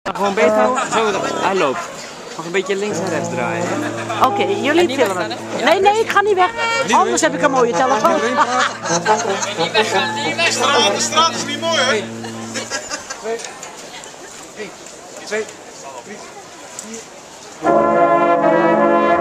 Gewoon beter houden. Zo, hij loopt. Nog een beetje links en rechts draaien. Oké, jullie filmen. Nee, ik ga niet weg. Anders heb ik een mooie telefoon. Niet weggaan, niet weggaan. De straat is niet mooi, hè? 2, 3, 4.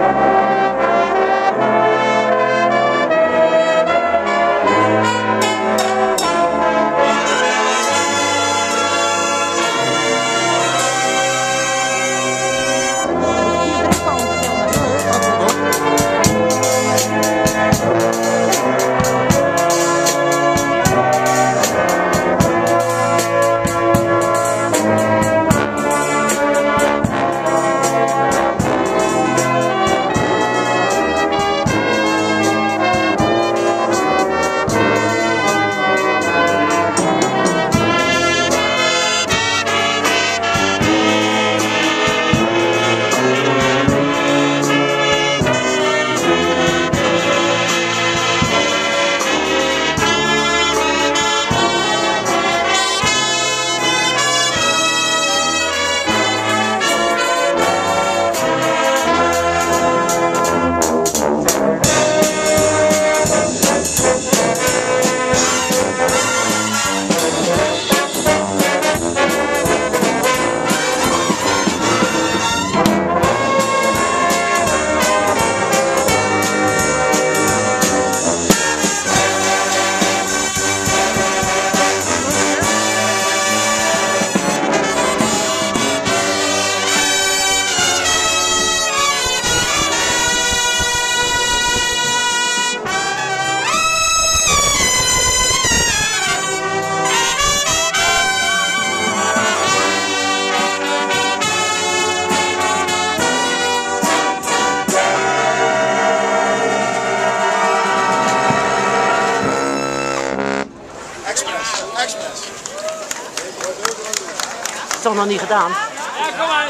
Xmas. Is toch nog niet gedaan? Ja, kom maar.